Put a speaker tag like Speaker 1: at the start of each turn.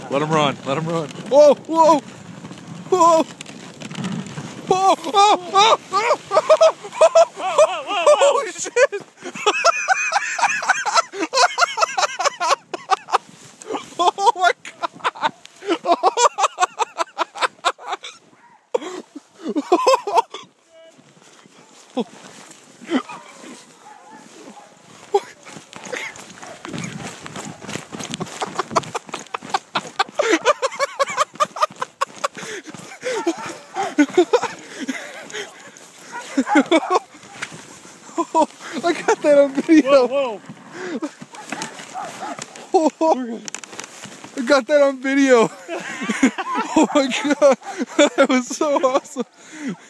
Speaker 1: Let him run. Let him run. Whoa! Whoa! Whoa! Whoa! Oh! Oh! Holy shit! Oh my god! I got that on video.
Speaker 2: Whoa,
Speaker 1: Oh, I got that on video. Oh my god, that was so awesome.